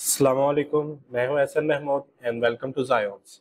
अस्सलामुअलैकुम, मैं हूं Ehsan Mahmood and welcome to Zions.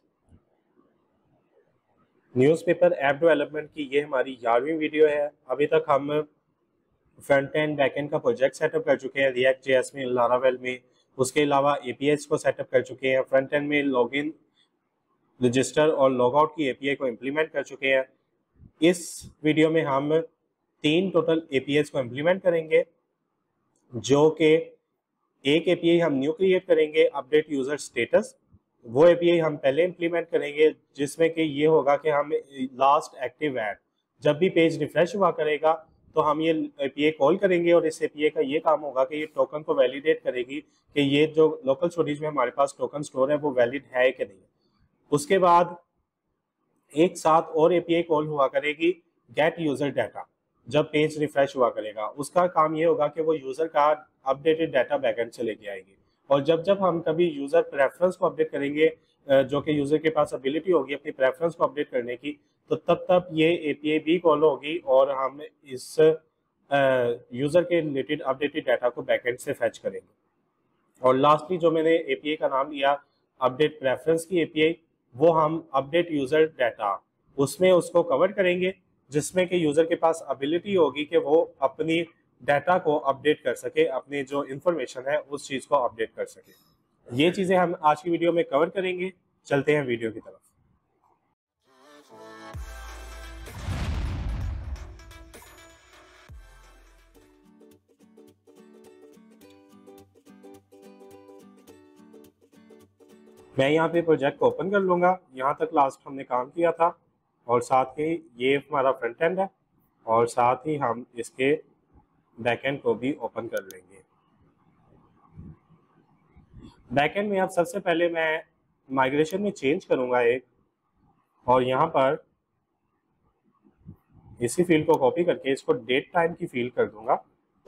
Newspaper app development की ये हमारी 11वीं वीडियो है। अभी तक हम फ्रंट एंड बैक एंड का प्रोजेक्ट सेटअप कर चुके हैं रिएक्ट जेएस में, लारावेल में। उसके अलावा एपीआईज को सेटअप कर चुके हैं। फ्रंट एंड में लॉगिन, रजिस्टर और लॉग आउट की एपीआई को इम्प्लीमेंट कर चुके हैं। इस वीडियो में हम 3 टोटल एपीआईज को इम्प्लीमेंट करेंगे, जो कि एक एपीआई हम न्यू क्रिएट करेंगे, अपडेट यूजर स्टेटस। वो एपीआई हम पहले इंप्लीमेंट करेंगे, जिसमें कि ये होगा कि हम लास्ट एक्टिव ऐड, जब भी पेज रिफ्रेश हुआ करेगा तो हम ये एपीआई कॉल करेंगे और इस एपीआई का ये काम होगा कि ये टोकन को वैलिडेट करेगी कि ये जो लोकल स्टोरेज में हमारे पास टोकन स्टोर है वो वैलिड है कि नहीं। उसके बाद एक साथ और एपीआई कॉल हुआ करेगी गेट यूजर डाटा, जब पेज रिफ्रेश हुआ करेगा। उसका काम ये होगा कि वो यूजर का अपडेटेड डाटा बैकएंड से लेके आएगी। और जब जब हम कभी यूजर प्रेफरेंस को अपडेट करेंगे, जो कि यूजर के पास एबिलिटी होगी अपनी प्रेफरेंस को अपडेट करने की, तो तब तब ये एपीआई भी कॉल होगी और हम इस यूजर के रिलेटेड अपडेटेड डाटा को बैकएंड से फैच करेंगे। और लास्टली जो मैंने एपीआई का नाम लिया अपडेट प्रेफरेंस की एपीआई, वो हम अपडेट यूजर डाटा उसमें उसको कवर करेंगे, जिसमें कि यूजर के पास एबिलिटी होगी कि वो अपनी डाटा को अपडेट कर सके, अपनी जो इंफॉर्मेशन है उस चीज को अपडेट कर सके। ये चीजें हम आज की वीडियो में कवर करेंगे। चलते हैं वीडियो की तरफ। मैं यहाँ पे प्रोजेक्ट को ओपन कर लूंगा। यहाँ तक लास्ट हमने काम किया था और साथ ही ये हमारा फ्रंट एंड है और साथ ही हम इसके बैकएंड को भी ओपन कर लेंगे। बैकएंड में अब सबसे पहले मैं माइग्रेशन में चेंज करूंगा एक, और यहाँ पर इसी फील्ड को कॉपी करके इसको डेट टाइम की फील्ड कर दूंगा,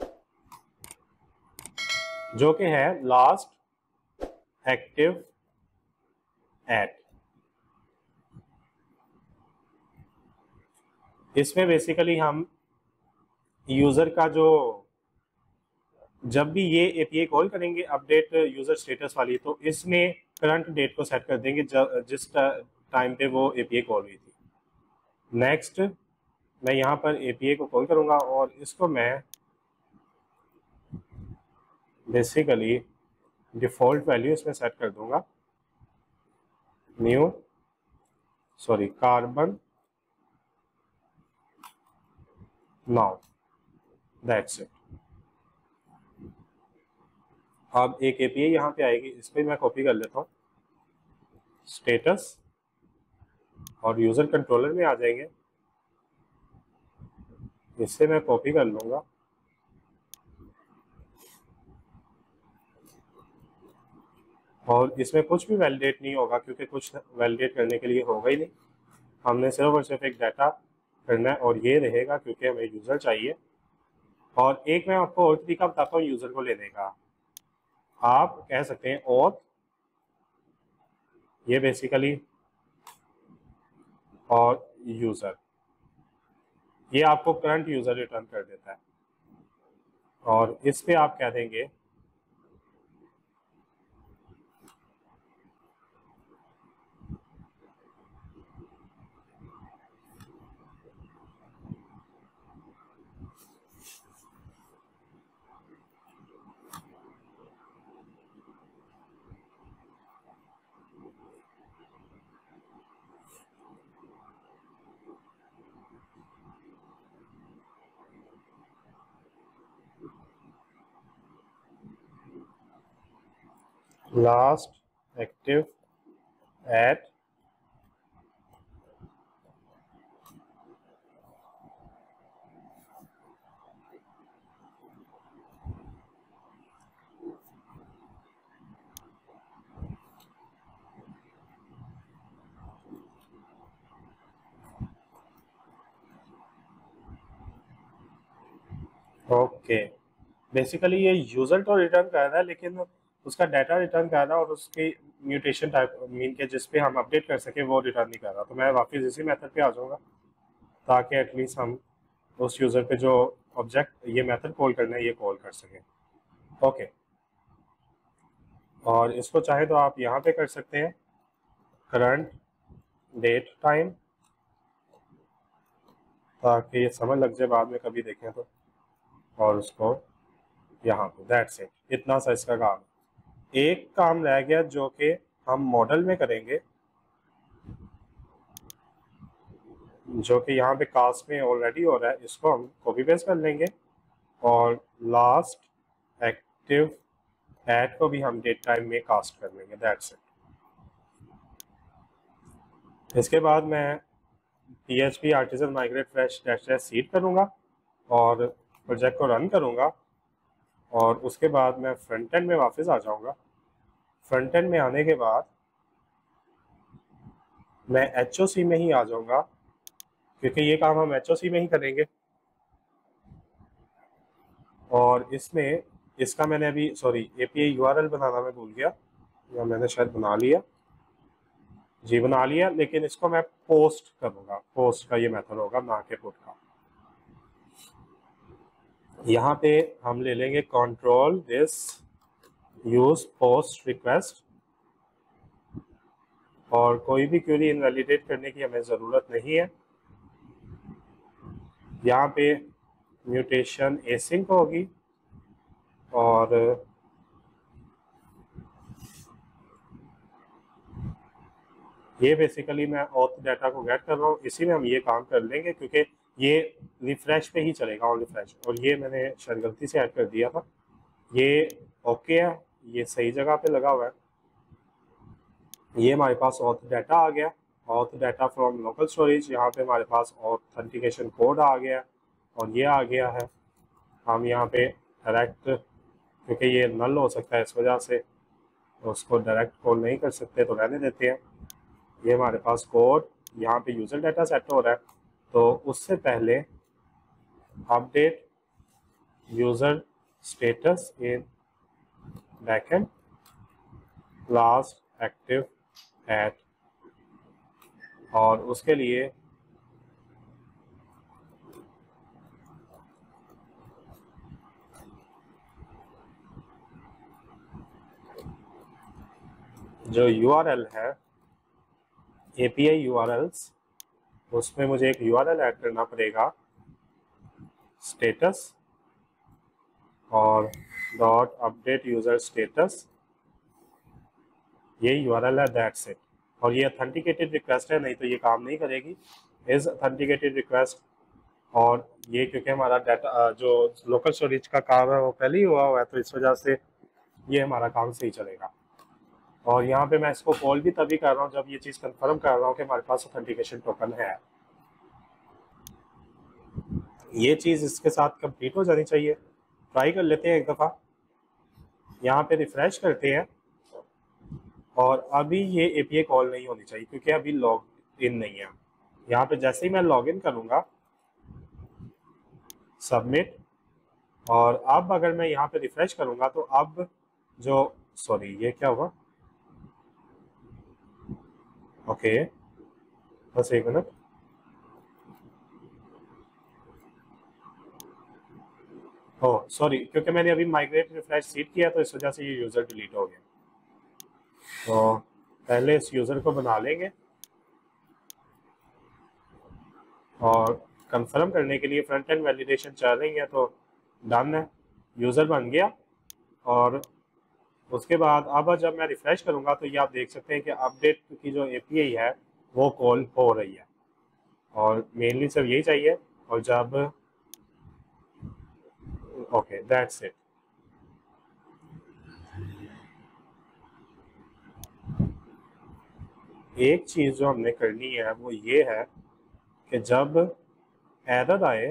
जो कि है लास्ट एक्टिव एट। इसमें बेसिकली हम यूजर का जो, जब भी ये एपीआई कॉल करेंगे अपडेट यूजर स्टेटस वाली, तो इसमें करंट डेट को सेट कर देंगे जिस टाइम पे वो एपीआई कॉल हुई थी। नेक्स्ट मैं यहाँ पर एपीआई को कॉल करूंगा और इसको मैं बेसिकली डिफॉल्ट वैल्यू इसमें सेट कर दूंगा, कार्बन नाउ, दैट्स इट। अब एक एपीआई यहाँ पे आएगी, इस पर मैं कॉपी कर लेता हूँ, स्टेटस, और यूजर कंट्रोलर में आ जाएंगे, इससे मैं कॉपी कर लूंगा और इसमें कुछ भी वैलिडेट नहीं होगा क्योंकि कुछ वैलिडेट करने के लिए होगा ही नहीं। हमने सिर्फ और सिर्फ एक डाटा करना है और ये रहेगा क्योंकि हमें यूजर चाहिए। और एक मैं आपको और तरीका बताता हूँ यूजर को लेने का। आप कह सकते हैं ऑथ, ये बेसिकली, और यूजर, ये आपको करंट यूजर रिटर्न कर देता है। और इस पे आप कह देंगे last active at okay. Basically ये यूजर तो रिटर्न कर रहा है लेकिन उसका डाटा रिटर्न कर रहा है और उसकी म्यूटेशन टाइप मीन के जिस पे हम अपडेट कर सके वो रिटर्न नहीं कर रहा। तो मैं वापस इसी मेथड पे आ जाऊंगा ताकि एटलीस्ट हम उस यूजर पे जो ऑब्जेक्ट ये मेथड कॉल करना है ये कॉल कर सकें। ओके, और इसको चाहे तो आप यहाँ पे कर सकते हैं करंट डेट टाइम, ताकि ये समझ लग जाए बाद में कभी देखें तो, और उसको यहाँ पे, दैट्स इट, इतना सा इसका काम है। एक काम रह गया जो कि हम मॉडल में करेंगे, जो कि यहाँ पे कास्ट में ऑलरेडी हो रहा है, इसको हम कॉपी पेस्ट कर लेंगे और लास्ट एक्टिव एड को भी हम डेट टाइम में कास्ट कर लेंगे, दैट्स इट। इसके बाद मैं PHP artisan migrate fresh dash dash seed करूँगा और प्रोजेक्ट को रन करूँगा, और उसके बाद मैं फ्रंट एंड में वापस आ जाऊँगा। फ्रंट एंड में आने के बाद मैं HOC में ही आ जाऊँगा, क्योंकि ये काम हम HOC में ही करेंगे। और इसमें इसका मैंने अभी API URL बनाना मैं भूल गया, या मैंने शायद बना लिया, जी बना लिया, लेकिन इसको मैं पोस्ट करूँगा, पोस्ट का ये मेथड होगा ना कि पुट का। यहाँ पे हम ले लेंगे control this use post request, और कोई भी क्वेरी इनवैलिडेट करने की हमें ज़रूरत नहीं है। यहाँ पे म्यूटेशन एसिंक होगी, और ये बेसिकली मैं ऑथ डाटा को गेट कर रहा हूँ, इसी में हम ये काम कर लेंगे, क्योंकि ये रिफ्रेश पे ही चलेगा, ऑन रिफ्रेश। और ये मैंने शायद गलती से ऐड कर दिया था, ये ओके है, ये सही जगह पे लगा हुआ है। ये हमारे पास ऑथ डाटा आ गया, auth data from local storage, यहाँ पे हमारे पास ऑथेंटिकेशन कोड आ गया, और ये आ गया है। हम यहाँ पे डायरेक्ट, क्योंकि ये नल हो सकता है इस वजह से, तो उसको डायरेक्ट कॉल नहीं कर सकते, तो रहने देते हैं। ये हमारे पास कोड, यहाँ पे यूज़र डाटा सेट हो रहा है, तो उससे पहले update user status in backend last active at, और उसके लिए जो URL है API URLs, उसमें मुझे एक URL ऐड करना पड़ेगा, स्टेटस और डॉट अपडेट यूज़र स्टेटस, ये URL है, दैट्स इट। और ये ऑथेंटिकेटेड रिक्वेस्ट है, नहीं तो ये काम नहीं करेगी, इज ऑथेंटिकेटेड रिक्वेस्ट। और ये क्योंकि हमारा डाटा जो लोकल स्टोरेज का काम है वो पहले ही हुआ है, तो इस वजह से ये हमारा काम सही चलेगा। और यहाँ पे मैं इसको कॉल भी तभी कर रहा हूँ जब ये चीज़ कंफर्म कर रहा हूँ कि हमारे पास ऑथेंटिकेशन टोकन है। ये चीज़ इसके साथ कंप्लीट हो जानी चाहिए। ट्राई कर लेते हैं एक दफ़ा, यहाँ पे रिफ्रेश करते हैं, और अभी ये API कॉल नहीं होनी चाहिए, क्योंकि अभी लॉग इन नहीं है। यहाँ पे जैसे ही मैं लॉग इन करूँगा, सबमिट, और अब अगर मैं यहाँ पे रिफ्रेश करूँगा तो अब जो ये क्या हुआ, ओके बस एक मिनट, क्योंकि मैंने अभी माइग्रेट रिफ्रेश सीट किया, तो इस वजह से ये यूज़र डिलीट हो गया। तो पहले इस यूज़र को बना लेंगे, और कंफर्म करने के लिए फ्रंट एंड वैलिडेशन चल रही है, तो डन है, यूज़र बन गया। और उसके बाद अब जब मैं रिफ्रेश करूँगा तो ये आप देख सकते हैं कि अपडेट की जो API है वो कॉल हो रही है, और मेनली सिर्फ यही चाहिए। और जब ओके दैट्स इट। एक चीज़ जो हमने करनी है वो ये है कि जब एरर आए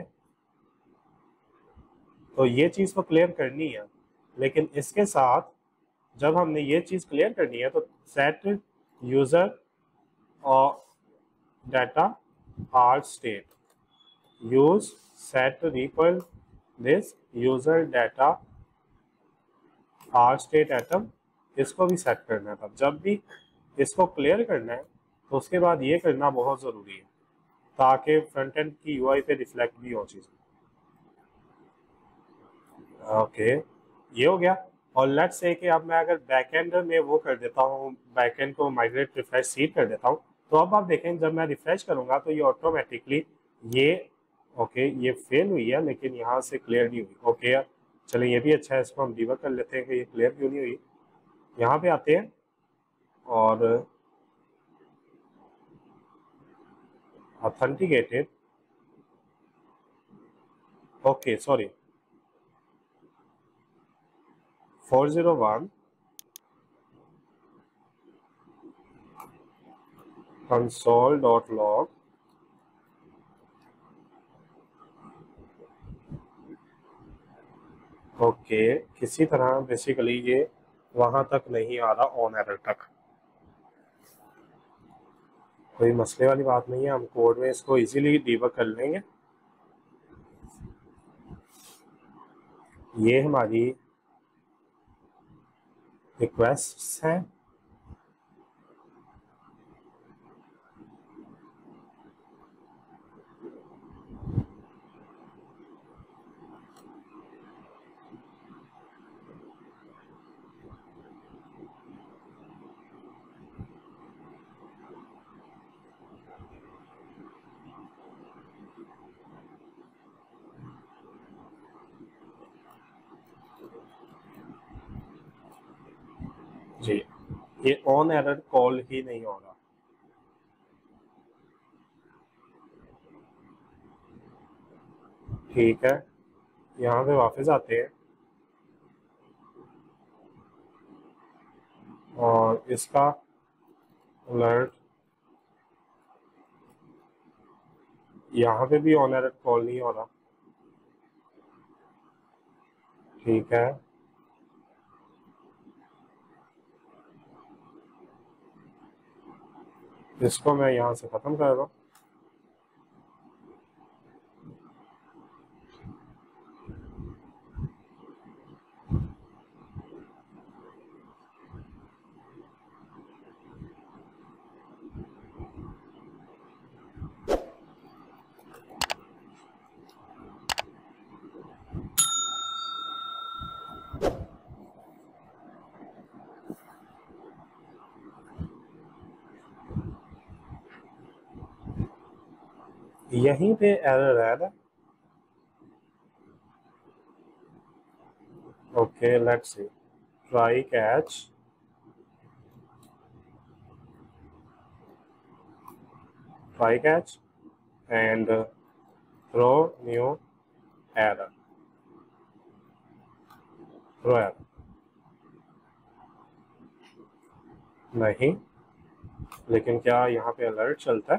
तो ये चीज़ तो क्लियर करनी है, लेकिन इसके साथ जब हमने ये चीज़ क्लियर करनी है तो सेट यूज़र और data art state, use set recoil this user data art state atom, इसको भी सेट करना है। तब जब भी इसको क्लियर करना है तो उसके बाद ये करना बहुत ज़रूरी है, ताकि फ्रंट एंड की UI पे रिफ्लेक्ट भी हो चीज़। ओके ये हो गया। और लेट्स से कि अब मैं अगर बैकएंड में वो कर देता हूँ, बैकएंड को माइग्रेट रिफ्रेश सीड कर देता हूँ, तो अब आप देखें जब मैं रिफ्रेश करूंगा तो ये ऑटोमेटिकली ये ओके ये फेल हुई है, लेकिन यहाँ से क्लियर नहीं हुई। ओके चलिए ये भी अच्छा है, इसको हम डिबग कर लेते हैं कि ये क्लियर क्यों नहीं हुई। यहाँ पे आते हैं और authenticated, okay sorry 401 console.log, okay किसी तरह बेसिकली ये वहां तक नहीं आ रहा, ऑन एरर तक। कोई मसले वाली बात नहीं है, हम कोड में इसको इजीली डिबग कर लेंगे। ये हमारी रिक्वेस्ट्स हैं, जी ये ऑन एरर कॉल ही नहीं हो रहा। ठीक है, यहाँ पे वापस आते हैं और इसका अलर्ट यहाँ पे भी ऑन एरर कॉल नहीं हो रहा। ठीक है, इसको मैं यहाँ से ख़त्म कर रहा हूँ। यहीं पे एरर है ना। Okay let's see, try catch, try catch and throw new error, throw error नहीं, लेकिन क्या यहाँ पे अलर्ट चलता है?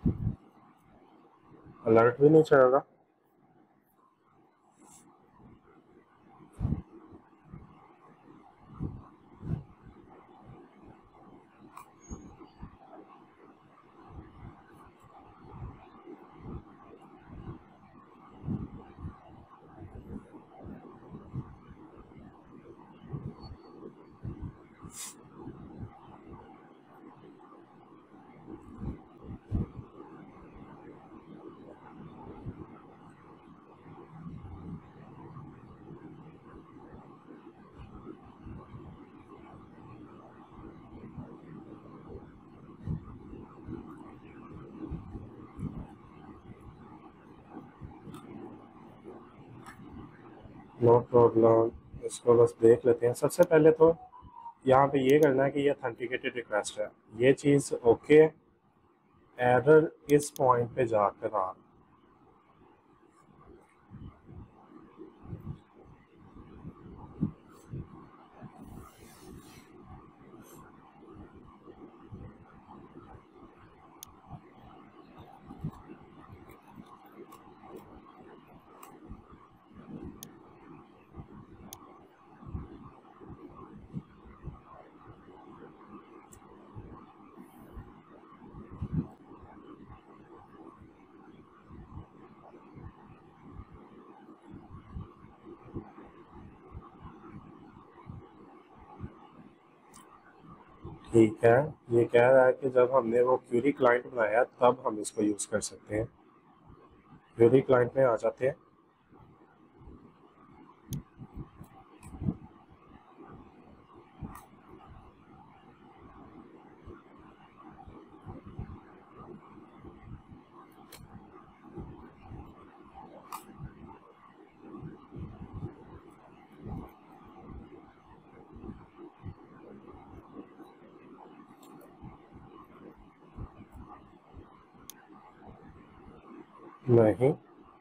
अलर्ट भी नहीं चल रहा। नो प्रॉब्लम, इसको बस देख लेते हैं। सबसे पहले तो यहाँ पे ये करना है कि ये ऑथेंटिकेटेड रिक्वेस्ट है, ये चीज़ ओके। एरर इस पॉइंट पे जाकर आ, ठीक है। ये कह रहा है कि जब हमने वो क्यूरी क्लाइंट बनाया तब हम इसको यूज़ कर सकते हैं। क्यूरी क्लाइंट में आ जाते हैं। नहीं,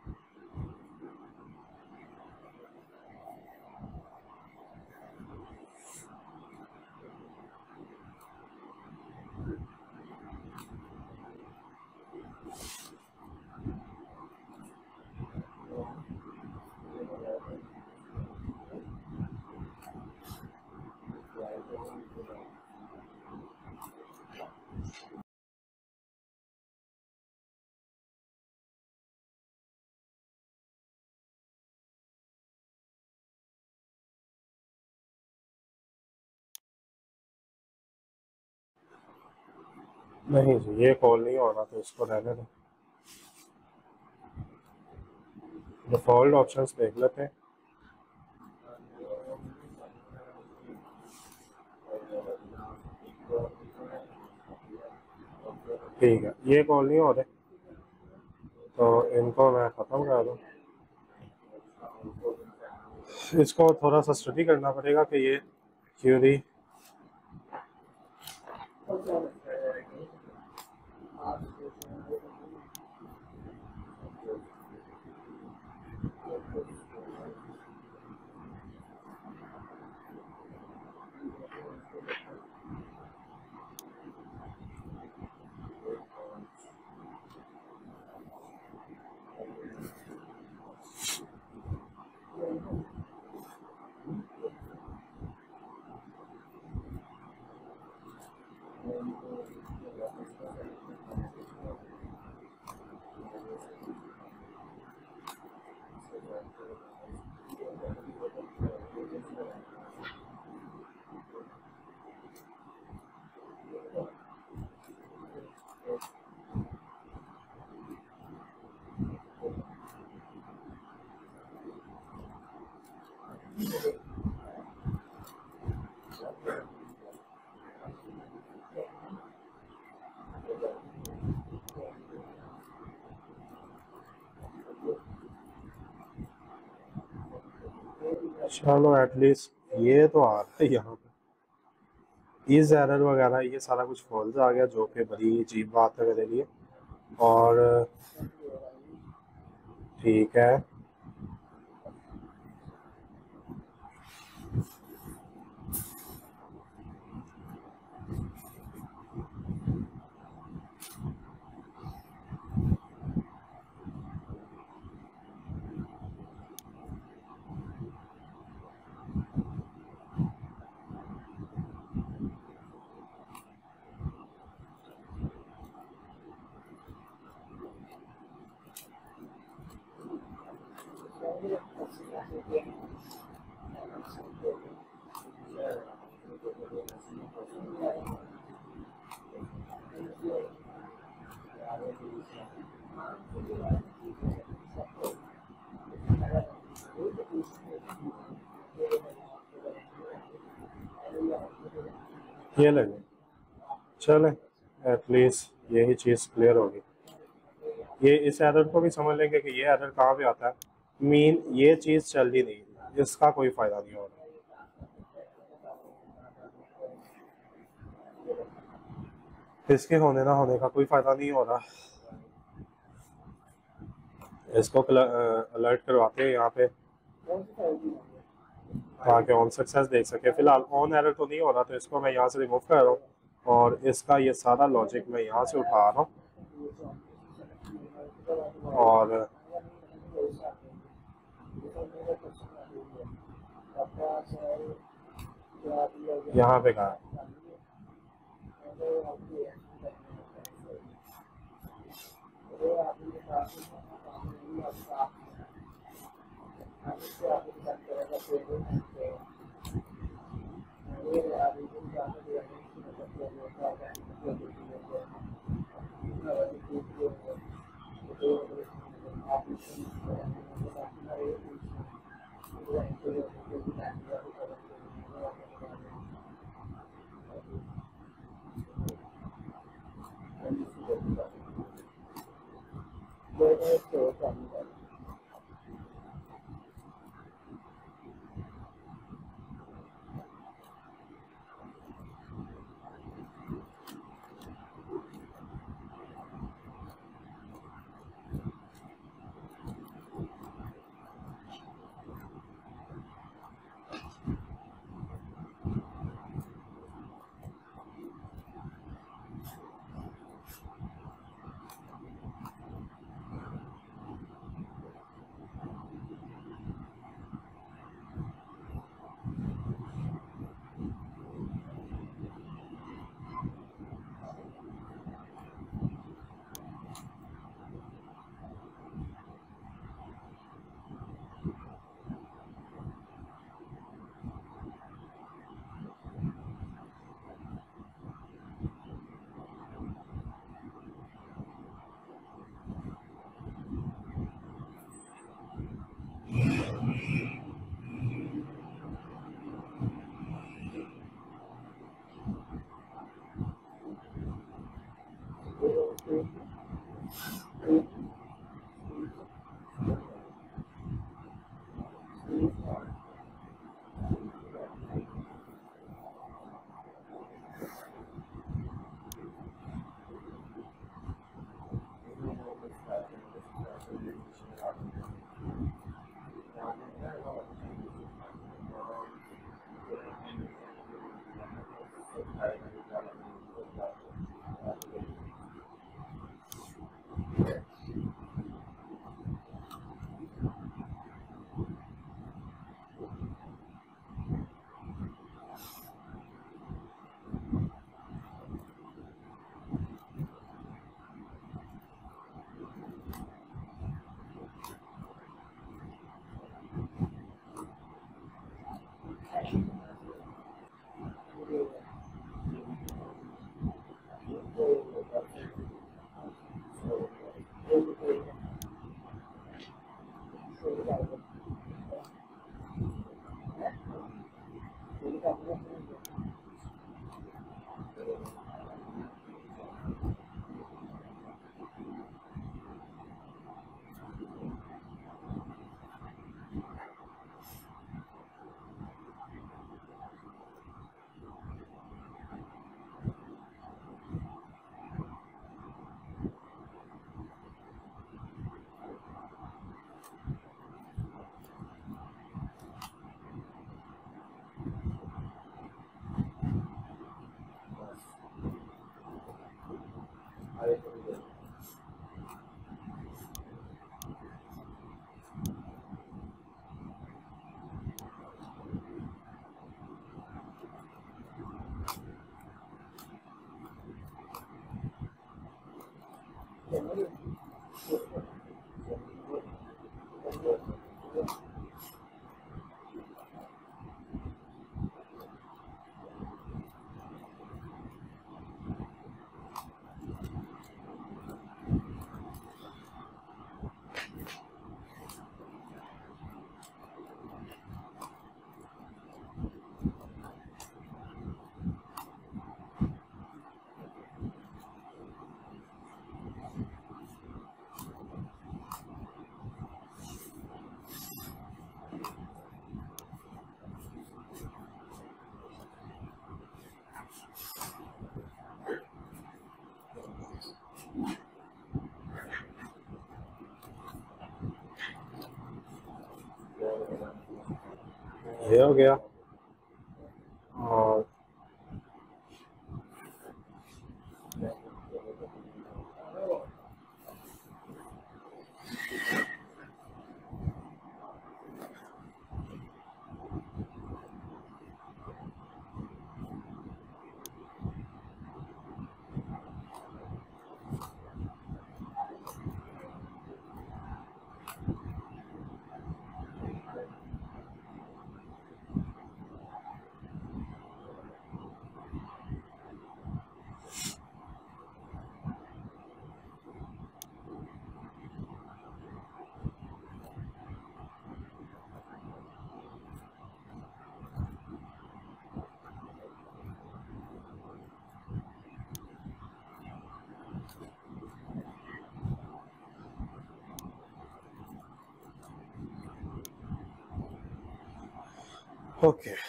नहीं जी, ये कॉल नहीं हो रहा तो इसको रहने दो। डिफ़ॉल्ट ऑप्शंस देख लेते हैं। ठीक है, ये कॉल नहीं हो रहे तो इनको मैं ख़त्म कर दूँ। इसको थोड़ा सा स्टडी करना पड़ेगा कि ये क्यूरी चलो एटलीस्ट ये तो आ रहा है यहाँ पे। इस एरर वगैरह ये सारा कुछ फॉल्स आ गया, जो कि बड़ी अजीब बात है मेरे लिए। और ठीक है, ये लगे। चले, एटलीस्ट यही चीज़ क्लियर होगी। ये इस एरर को भी समझ लेंगे कि ये एरर कहाँ पे आता है। मीन ये चीज़ चल ही नहीं, इसका कोई फ़ायदा नहीं हो रहा। इसके होने ना होने का कोई फ़ायदा नहीं हो रहा। इसको अलर्ट करवाते हैं यहाँ पे ताकि ऑन सक्सेस देख सके। फिलहाल ऑन एरर तो नहीं हो रहा, तो इसको मैं यहाँ से रिमूव कर रहा हूँ और इसका ये सारा लॉजिक मैं यहाँ से उठा रहा हूँ और यहाँ पे कहा ये हो गया। और ओके,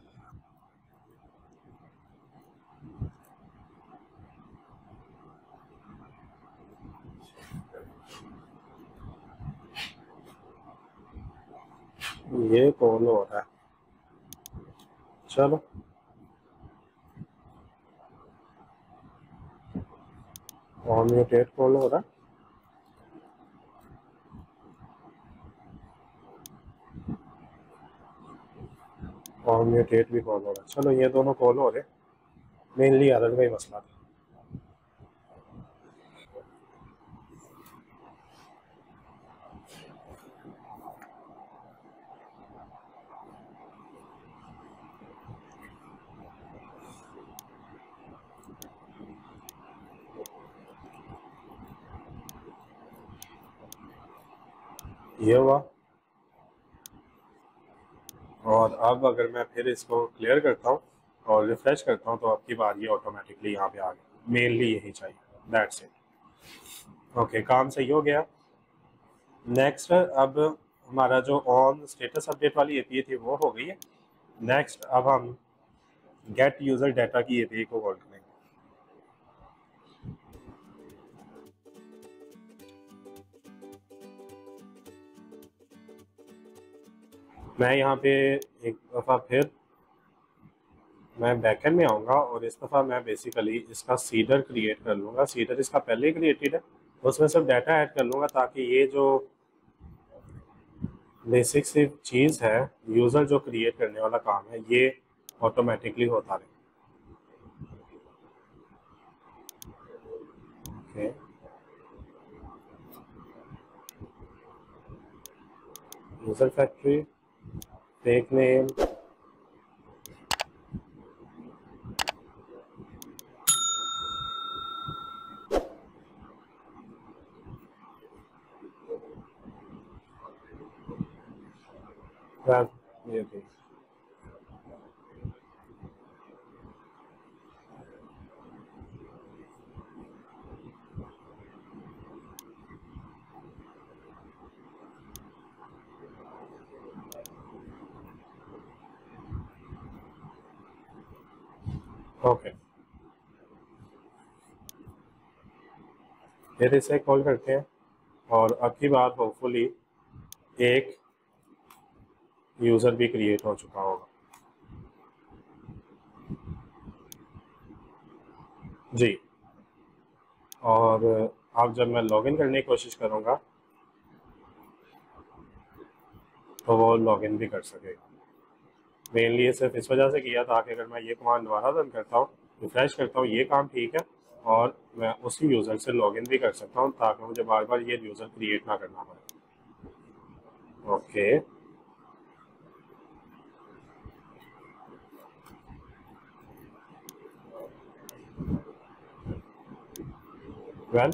ये कौन हो रहा है? चलो ऑन म्यूटेट कौन हो रहा है? ऑन म्यूटेट भी कौन हो रहा है? चलो ये दोनों कॉल हो रहे, मेनली आदत का ही मसला था। ये हुआ। और अब अगर मैं फिर इसको क्लियर करता हूँ और रिफ्रेश करता हूँ तो आपकी बात ये ऑटोमेटिकली यहाँ पे आ गई। मेनली यही चाहिए, दैट्स इट। ओके, काम सही हो गया। नेक्स्ट, अब हमारा जो ऑन स्टेटस अपडेट वाली एपीआई थी वो हो गई है। नेक्स्ट अब हम गेट यूजर डाटा की एपीआई को कॉल करेंगे। मैं यहाँ पे एक दफ़ा फिर मैं बैकएंड में आऊँगा और इस दफ़ा मैं बेसिकली इसका सीडर क्रिएट कर लूँगा। सीडर इसका पहले ही क्रिएटेड है, उसमें सब डाटा ऐड कर लूँगा ताकि ये जो बेसिक सी चीज़ है, यूज़र जो क्रिएट करने वाला काम है, ये ऑटोमेटिकली होता रहे। Okay, user factory, fake name, ये भी ओके। फिर इसे कॉल करते हैं और अब की बार होपफुली एक यूज़र भी क्रिएट हो चुका होगा। जी, और अब जब मैं लॉगिन करने की कोशिश करूँगा तो वो लॉगिन भी कर सकेगा। मेनली ये सिर्फ इस वजह से किया था कि अगर मैं ये कमांड दोबारा रन करता हूँ, रिफ्रेश करता हूँ, ये काम ठीक है और मैं उसी यूज़र से लॉगिन भी कर सकता हूँ ताकि मुझे बार बार ये यूज़र क्रिएट ना करना पड़े। ओके, वेल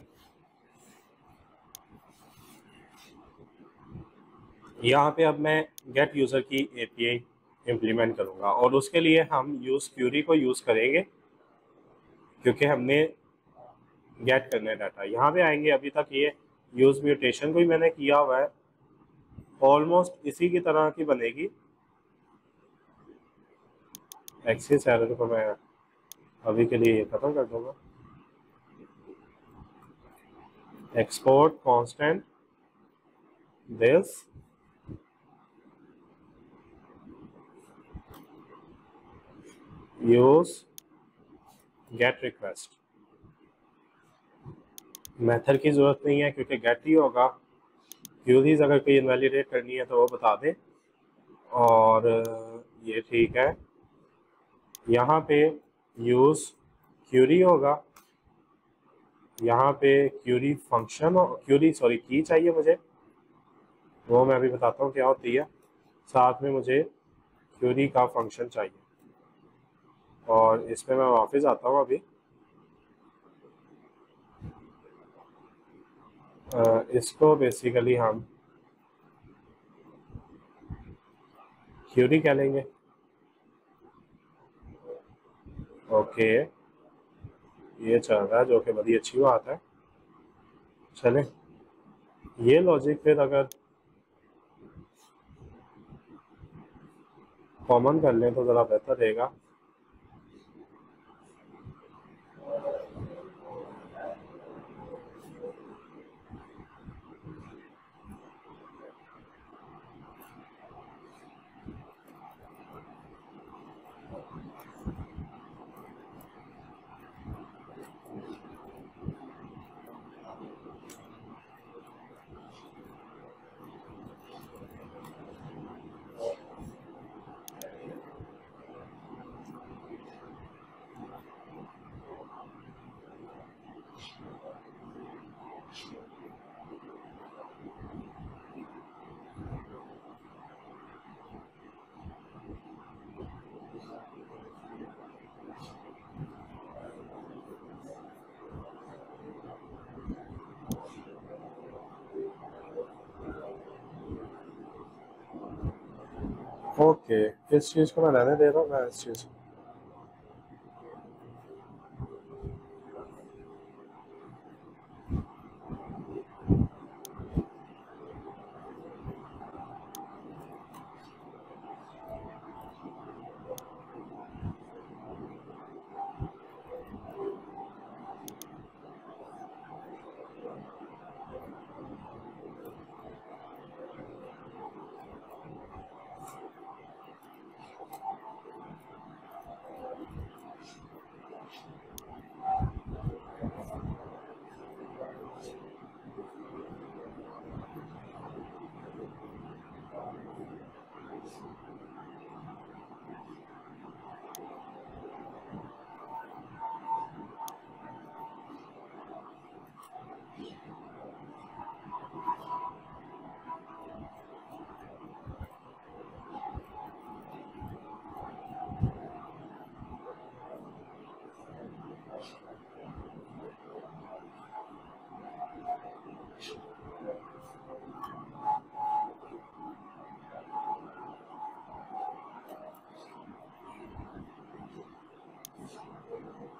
यहाँ पे अब मैं गेट यूज़र की एपीआई इम्प्लीमेंट करूँगा और उसके लिए हम यूज़ क्यूरी को यूज़ करेंगे क्योंकि हमने गेट करना है डाटा। यहाँ पे आएंगे, अभी तक ये यूज़ म्यूटेशन को ही मैंने किया हुआ है, ऑलमोस्ट इसी की तरह की बनेगी। एक्सेस एरर को मैं अभी के लिए ख़त्म कर दूँगा। Export constant this use get request. Method की ज़रूरत नहीं है क्योंकि गेट ही होगा। क्यूरीज अगर कोई इनवैलिडेट करनी है तो वो बता दें और ये ठीक है। यहाँ पे यूज़ क्यूरी होगा, यहाँ पे क्यूरी फंक्शन क्यूरी सॉरी की चाहिए मुझे, वो मैं अभी बताता हूँ क्या होती है। साथ में मुझे क्यूरी का फंक्शन चाहिए और इसमें मैं वापस आता हूँ अभी। इसको बेसिकली हम क्यूरी कह लेंगे। ओके, ये चल रहा है जो कि बड़ी अच्छी बात है। चलें, ये लॉजिक फिर अगर कॉमन कर लें तो ज़रा बेहतर रहेगा। ओके, इस चीज़ को मैं रहने दे रहा हूँ। मैं इस चीज़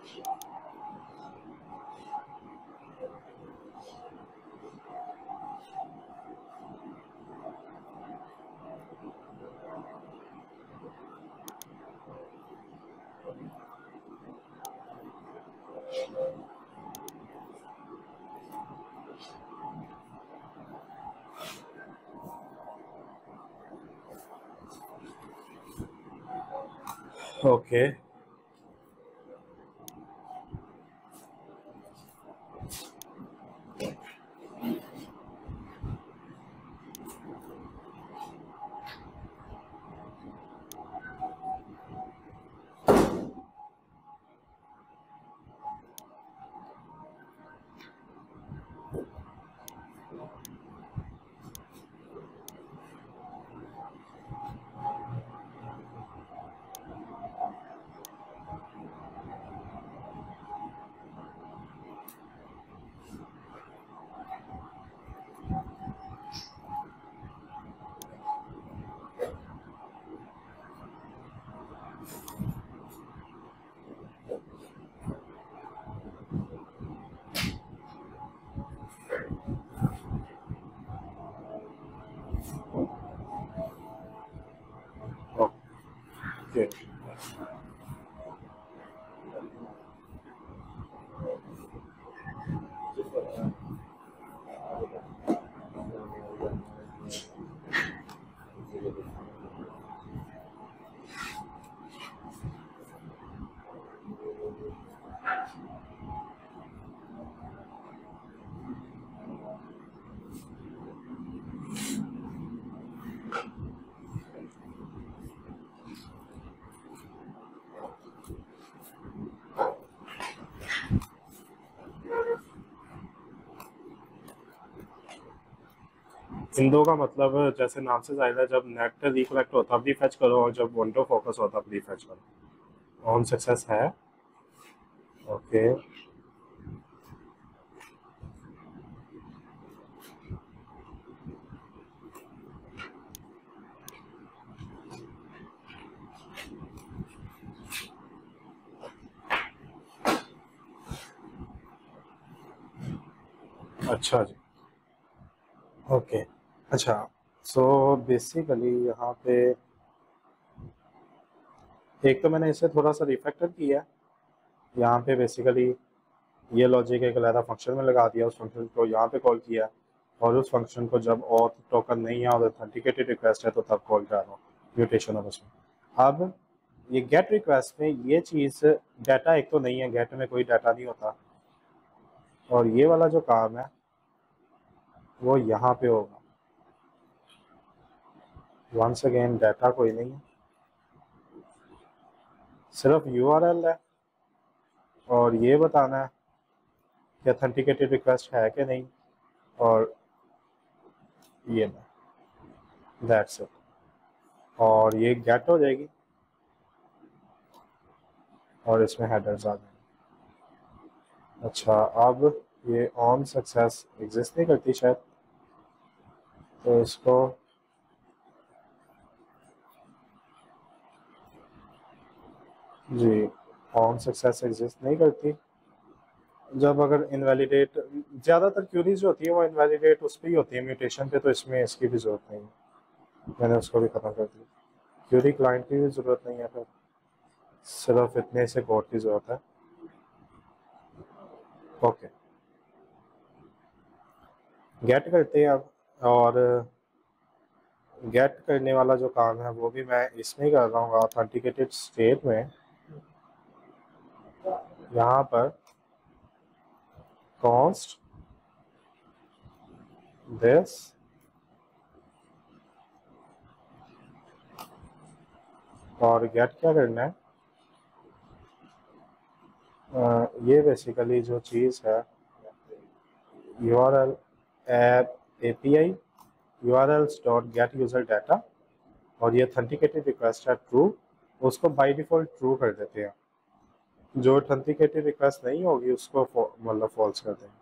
ओके ओके इन दो का मतलब जैसे नाम से जाहिर है, जब नेट रिकलेक्ट होता तब रिफेच करो और जब विंडो फोकस होता तब रिफेच करो। ऑन सक्सेस है। ओके अच्छा जी। ओके अच्छा, सो बेसिकली यहाँ पे एक तो मैंने इसे थोड़ा सा रिफैक्टर किया। यहाँ पे बेसिकली ये लॉजिक एक अलग फंक्शन में लगा दिया, उस फंक्शन को यहाँ पे कॉल किया, और उस फंक्शन को जब ऑथ टोकन नहीं है और ऑथेंटिकेटेड रिक्वेस्ट है तो तब कॉल कर रहा हूँ म्यूटेशन ऑफ उसमें। अब ये गेट रिक्वेस्ट में ये चीज़ डाटा एक तो नहीं है, गेट में कोई डाटा नहीं होता, और ये वाला जो काम है वो यहाँ पे होगा। वंस अगेन डाटा कोई नहीं है, सिर्फ URL है, और ये बताना है कि ऑथेंटिकेटेड रिक्वेस्ट है कि नहीं, और ये नहीं, दैट्स इट। और ये गेट हो जाएगी और इसमें हेडर्स आ जाएंगे। अच्छा, अब ये ऑन सक्सेस एग्जिस्ट नहीं करती शायद, तो इसको जी ऑन सक्सेस एग्जिस्ट नहीं करती। जब अगर इनवैलिडेट, ज़्यादातर क्यूरीज जो होती है वो इनवैलिडेट उस पर ही होती है, म्यूटेशन पे तो इसमें इसकी भी ज़रूरत नहीं है, मैंने उसको भी ख़त्म कर दी। क्यूरी क्लाइंट की भी ज़रूरत नहीं है, फिर सिर्फ इतने से कोड की ज़रूरत है। ओके, गेट करते हैं अब, और गेट करने वाला जो काम है वो भी मैं इसमें ही कर रहा हूँ ऑथेंटिकेटेड स्टेट में। यहाँ पर कॉन्स्ट दिस और गेट क्या करना है, ये बेसिकली जो चीज़ है URL app API URLs dot get user data, और ये ऑथेंटिकेटेड रिक्वेस्ट है ट्रू, उसको बाय डिफ़ॉल्ट ट्रू कर देते हैं। जो ऑथेंटिकेटेड रिक्वेस्ट नहीं होगी उसको मतलब फॉल्स कर देंगे।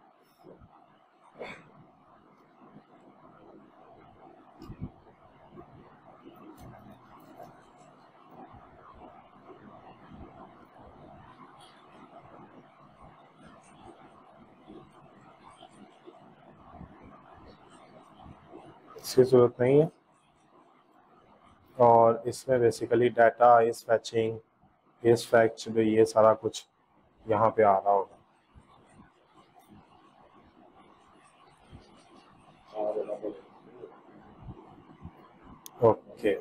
इसकी ज़रूरत नहीं है। और इसमें बेसिकली डाटा इस फैचिंग इस फैक्ट ये सारा कुछ यहाँ पे आ रहा होगा। ओके,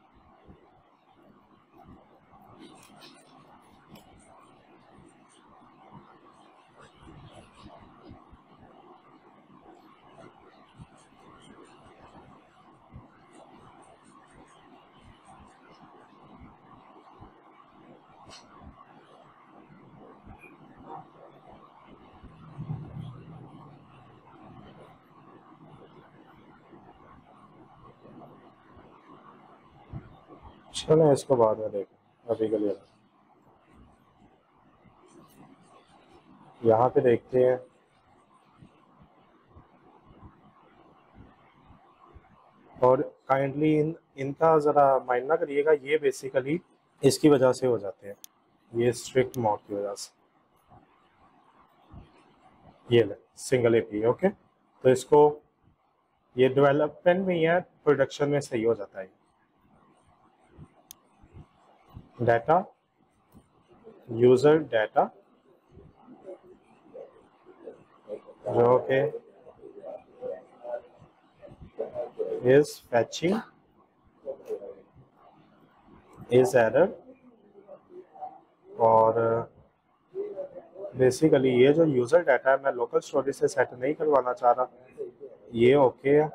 चलो इसको बाद में देखें, अभी के लिए यहाँ पे देखते हैं। और काइंडली इनका ज़रा माइंड ना करिएगा, ये बेसिकली इसकी वजह से हो जाते हैं, ये स्ट्रिक्ट मोड की वजह से। ये ले सिंगल एपी। ओके, तो इसको ये डेवलपमेंट में या प्रोडक्शन में सही हो जाता है। डाटा यूज़र डाटा जो कि इज फैचिंग इज एरर। और बेसिकली ये जो यूज़र डाटा है मैं लोकल स्टोरेज से सेट नहीं करवाना चाह रहा, ये ओके है।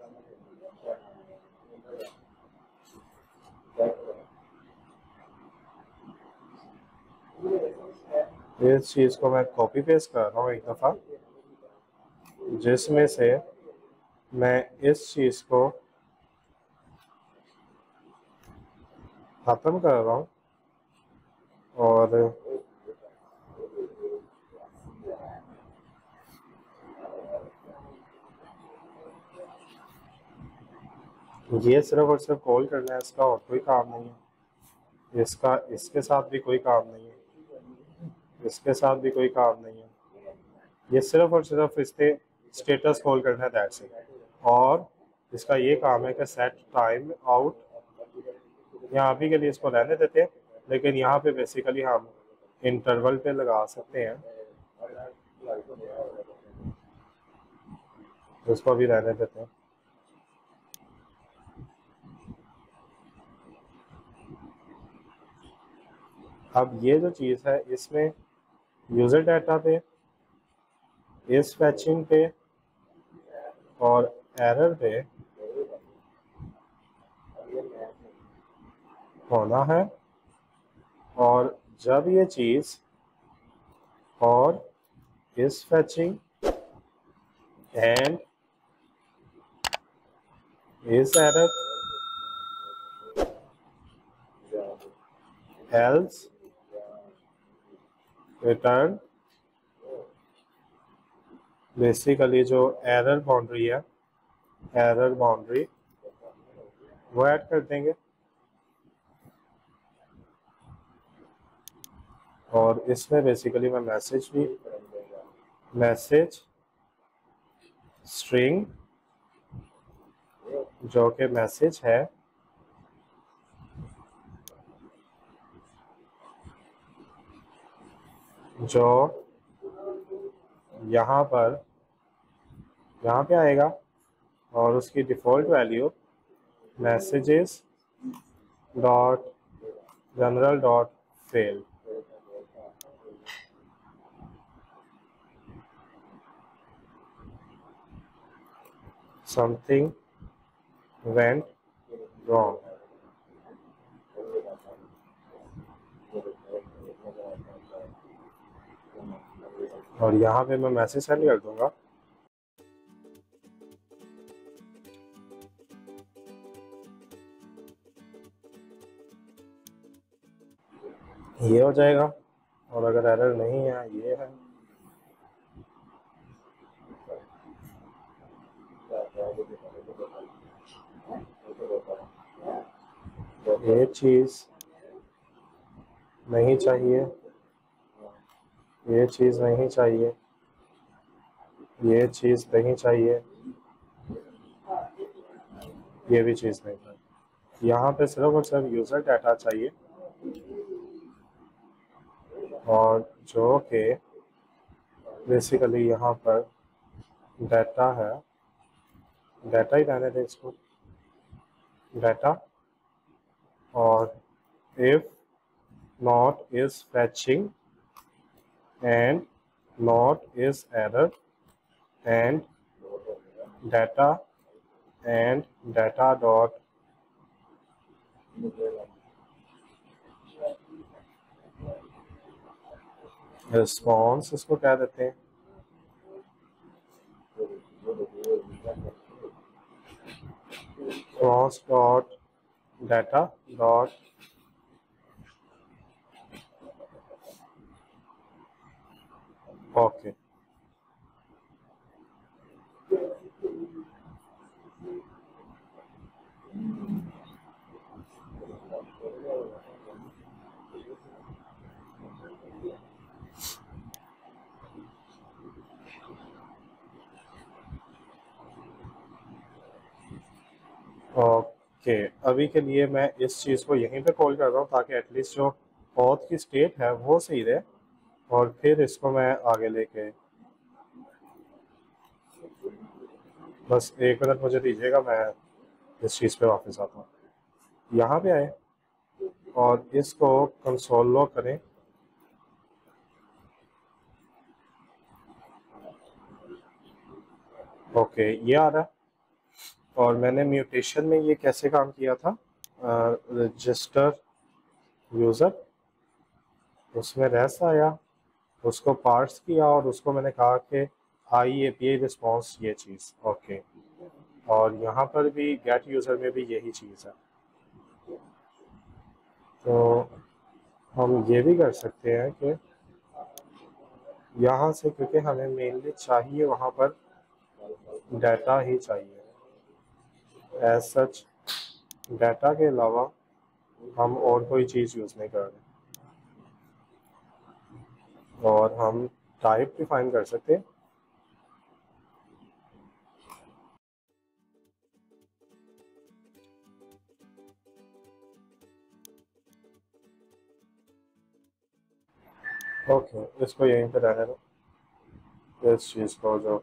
इस चीज़ को मैं कॉपी पेस्ट कर रहा हूँ एक दफ़ा, जिसमें से मैं इस चीज़ को ख़त्म कर रहा हूँ और ये सिर्फ और सिर्फ कॉल करना है, इसका और कोई काम नहीं है। इसका इसके साथ भी कोई काम नहीं है, इसके साथ भी कोई काम नहीं है। ये सिर्फ और सिर्फ इससे स्टेटस कॉल करना है, दैट्स इट। और इसका ये काम है कि सेट टाइम आउट। यहाँ अभी के लिए इसको रहने देते हैं, लेकिन यहाँ पे बेसिकली हम इंटरवल पे लगा सकते हैं, तो इसको भी रहने देते हैं। अब ये जो चीज़ है इसमें यूज़र डाटा पे, इस फैचिंग पे और एरर पे होना है। और जब ये चीज़ और is fetching and is error else return, basically जो एरर बाउंड्री है, एरर बाउंड्री वो ऐड कर देंगे। और इसमें बेसिकली मैं मैसेज स्ट्रिंग जो कि मैसेज है, जो यहाँ पे आएगा और उसकी default value messages dot general dot fail. Something went wrong. और यहाँ पे मैं मैसेज सेंड कर दूंगा। ये हो जाएगा। और अगर एरर नहीं है, ये है, ये चीज़ नहीं चाहिए, ये चीज़ नहीं चाहिए, ये चीज़ नहीं चाहिए। ये भी चीज़ नहीं था। यहाँ पे सिर्फ और सिर्फ यूज़र डाटा चाहिए, और जो कि बेसिकली यहाँ पर डाटा है, डाटा ही रहने दें इसको, डाटा, और if not is fetching and not is error and data and data dot response इसको क्या देते हैं, response dot data dot okay। Okay, अभी के लिए मैं इस चीज़ को यहीं पे कॉल कर रहा हूँ ताकि एटलीस्ट जो ऑथ की स्टेट है वो सही रहे, और फिर इसको मैं आगे लेके, बस 1 मिनट मुझे दीजिएगा, मैं इस चीज़ पे वापस आता हूँ। यहाँ पे आए और इसको कंसोल लॉग करें, ओके ये आ रहा है। और मैंने म्यूटेशन में ये कैसे काम किया था, रजिस्टर यूज़र, उसमें रेस आया, उसको पार्स किया और उसको मैंने कहा कि आई एपीआई रिस्पॉन्स ये चीज़, ओके। और यहाँ पर भी गेट यूज़र में भी यही चीज़ है। तो हम ये भी कर सकते हैं कि यहाँ से, क्योंकि हमें मेनली चाहिए वहाँ पर डाटा ही चाहिए, एज सच डाटा के अलावा हम और कोई चीज़ यूज़ नहीं कर रहे। और हम टाइप डिफाइन कर सकते हैं, ओके इसको यहीं पे रहने दो, इस चीज़ को जो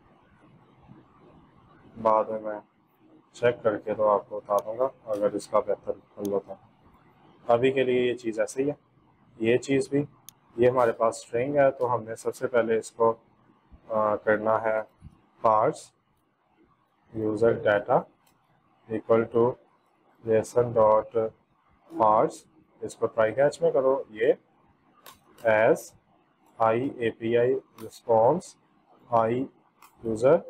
बाद में मैं चेक करके तो आपको बता दूँगा अगर इसका बेहतर हल होता है। अभी के लिए ये चीज़ ऐसे ही है। ये चीज़ भी, ये हमारे पास स्ट्रिंग है, तो हमने सबसे पहले इसको करना है parse user data equal to JSON dot parse, इसको ट्राई कैच में करो, ये as I API response I user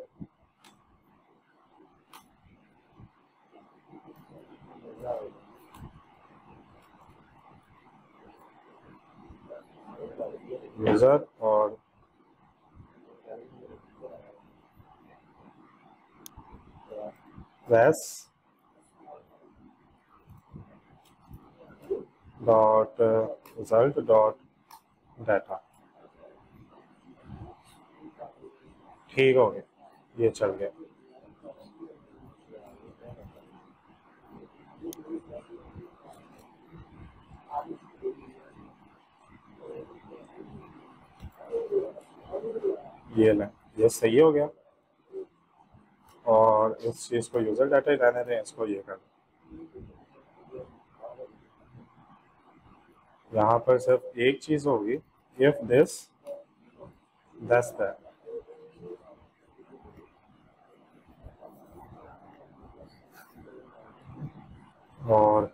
user और res dot result dot data. ठीक हो गया, ये चल गया। ये लें, ये सही हो गया। और इस चीज़ को यूज़र डाटा ही रहने दें, इसको ये कर, यहाँ पर सिर्फ एक चीज़ होगी, इफ दिस दैट्स दैट। और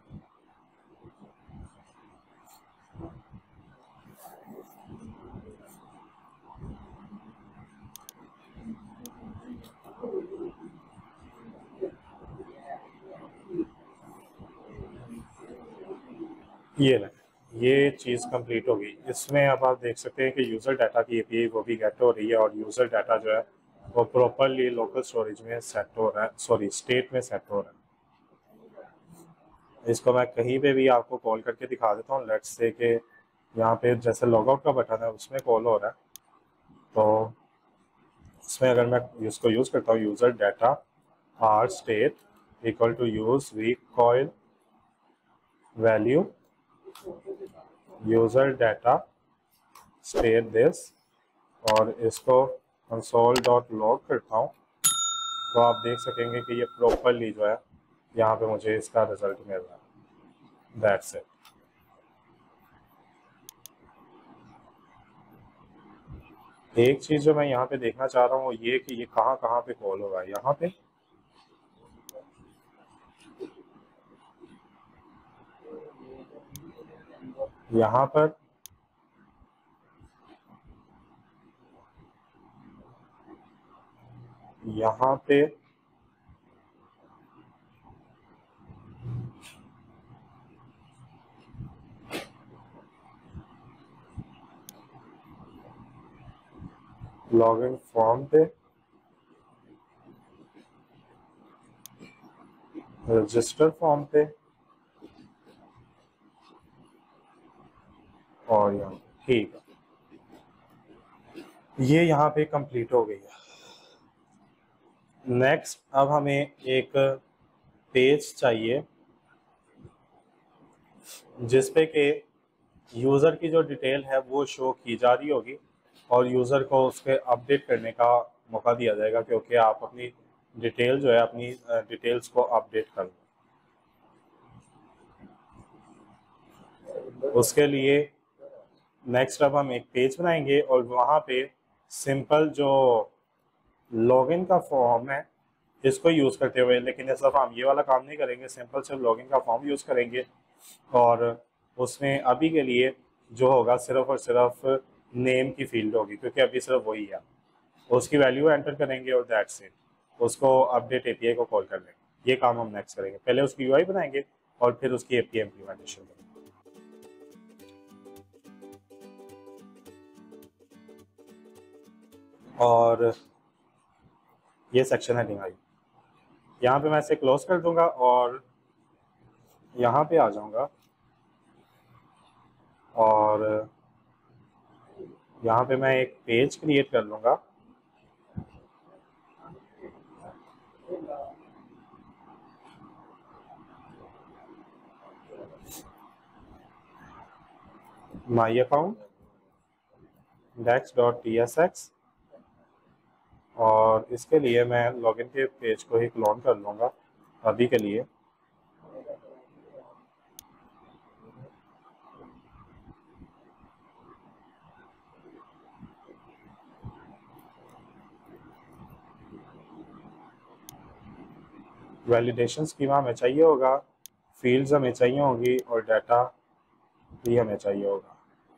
ये लें, ये चीज़ कंप्लीट होगी। इसमें अब आप देख सकते हैं कि यूज़र डाटा की एपीआई वो भी गेट हो रही है, और यूज़र डाटा जो है वो प्रॉपरली लोकल स्टोरेज में सेट हो रहा है, सॉरी स्टेट में सेट हो रहा है। इसको मैं कहीं पे भी आपको कॉल करके दिखा देता हूँ। लेट्स से कि यहाँ पे जैसे लॉगआउट का बटन है उसमें कॉल हो रहा है, तो इसमें अगर मैं इसको यूज़ करता हूँ user data R state equal to use recoil value user data state this, और इसको कंसोल डॉट लॉग करता हूँ, तो आप देख सकेंगे कि ये प्रॉपरली जो है यहाँ पे मुझे इसका रिजल्ट मिल रहा है। That's it. एक चीज़ जो मैं यहाँ पे देखना चाह रहा हूँ वो ये कि ये कहाँ कहाँ पे कॉल होगा। यहाँ पे यहाँ पर यहाँ पे लॉगिन फॉर्म पे, रजिस्टर फॉर्म पे, और यहाँ ठीक है, ये यहाँ पे कंप्लीट हो गई है। नेक्स्ट अब हमें एक पेज चाहिए जिसपे के यूज़र की जो डिटेल है वो शो की जा रही होगी और यूज़र को उसके अपडेट करने का मौका दिया जाएगा, क्योंकि आप अपनी डिटेल जो है अपनी डिटेल्स को अपडेट कर लो। उसके लिए नेक्स्ट अब हम एक पेज बनाएंगे और वहाँ पे सिंपल जो लॉगिन का फॉर्म है इसको यूज़ करते हुए, लेकिन इस दफ़ा हम ये वाला काम नहीं करेंगे, सिंपल सिर्फ लॉगिन का फॉर्म यूज़ करेंगे और उसमें अभी के लिए जो होगा सिर्फ और सिर्फ नेम की फील्ड होगी, क्योंकि अभी सिर्फ वही है। उसकी वैल्यू एंटर करेंगे और दैट्स इट, उसको अपडेट एपीआई को कॉल कर लेंगे। ये काम हम नेक्स्ट करेंगे, पहले उसकी यूआई बनाएंगे और फिर उसकी एपीआई इम्प्लीमेंटेशन करेंगे। और ये सेक्शन है डिवाइड, यहाँ पे मैं इसे क्लोज कर दूंगा और यहाँ पे आ जाऊंगा और यहाँ पे मैं एक पेज क्रिएट कर लूँगा। माई अकाउंट dex.tsx, और इसके लिए मैं लॉगिन के पेज को ही क्लोन कर लूँगा अभी के लिए। वैलिडेशन स्कीमा हमें चाहिए होगा, फील्ड्स हमें चाहिए होगी और डाटा भी हमें चाहिए होगा।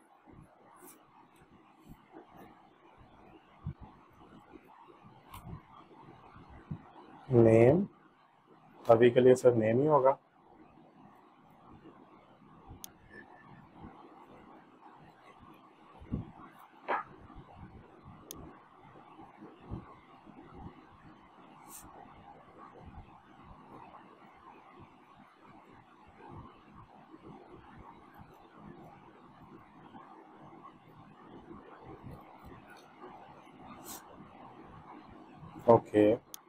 नेम, अभी के लिए सिर्फ नेम ही होगा। ओके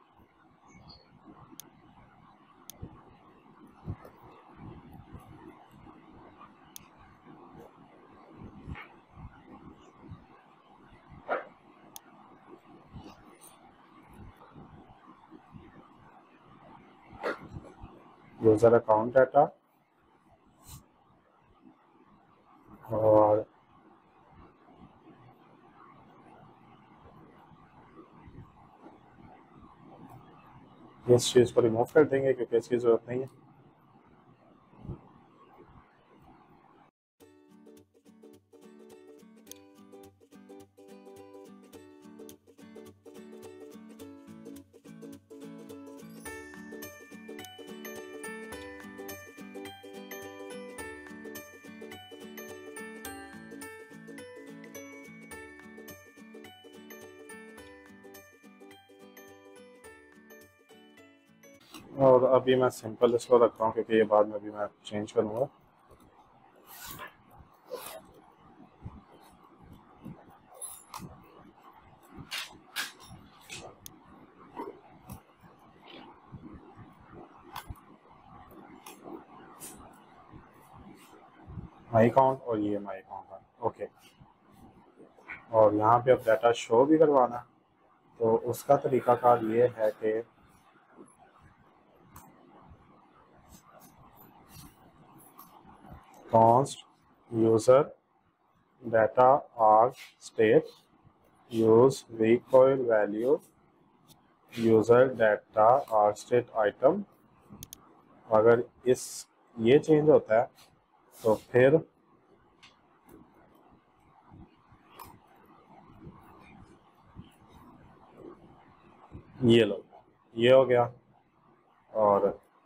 यूजर अकाउंट डाटा, और इस चीज़ को रिमूव कर देंगे क्योंकि इसकी ज़रूरत नहीं है। और अभी मैं सिंपल इसको रख रहा हूँ क्योंकि ये बाद में भी मैं चेंज करूँगा। माई अकाउंट और ये माई अकाउंट है। ओके, और यहाँ पे अब डाटा शो भी करवाना है, तो उसका तरीकाकार ये है कि const user data arg state use recoil value user data arg state item. अगर इस ये चेंज होता है तो फिर ये लो, ये हो गया। और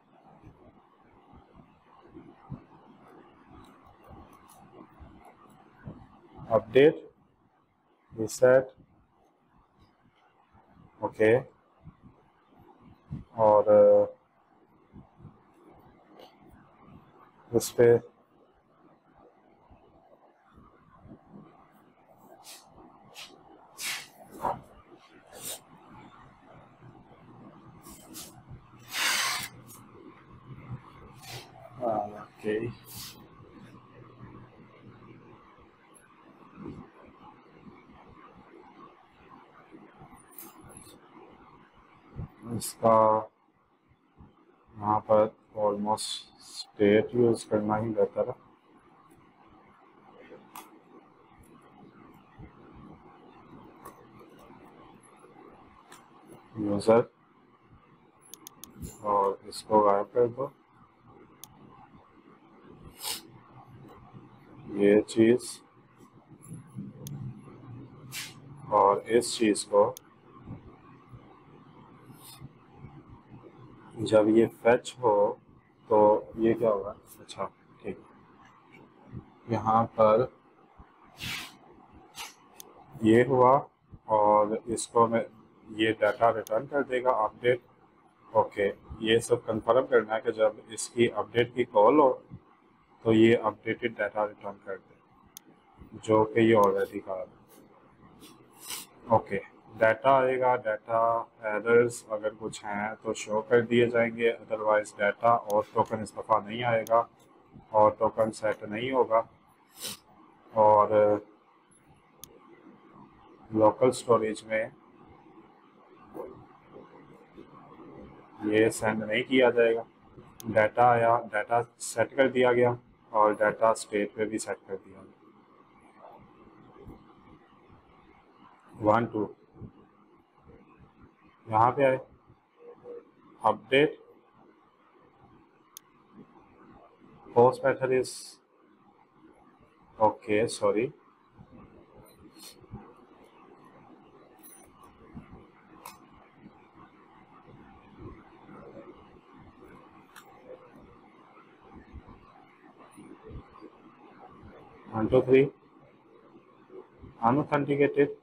अपडेट रिसेट, ओके, और इस पे ओके, इसका यहाँ पर ऑलमोस्ट स्टेट यूज़ करना ही बेहतर है। यूज़र, और इसको गायब कर दो, ये चीज़, और इस चीज़ को जब ये फेच हो तो ये क्या होगा। अच्छा ठीक, यहाँ पर ये हुआ, और इसको मैं ये डाटा रिटर्न कर देगा अपडेट। ओके, ये सब कंफर्म करना है कि जब इसकी अपडेट की कॉल हो तो ये अपडेटेड डाटा रिटर्न कर दे, जो कि ये ऑलरेडी कर रहा है। ओके, डाटा आएगा, डाटा एरर्स अगर कुछ हैं तो शो कर दिए जाएंगे, अदरवाइज डाटा और टोकन इस दफ़ा नहीं आएगा और टोकन सेट नहीं होगा, और लोकल स्टोरेज में ये सेंड नहीं किया जाएगा। डाटा आया, डाटा सेट कर दिया गया, और डाटा स्टेट पे भी सेट कर दिया गया। 1 2 यहाँ पे आए, update post method is okay, sorry, one two three unauthenticated,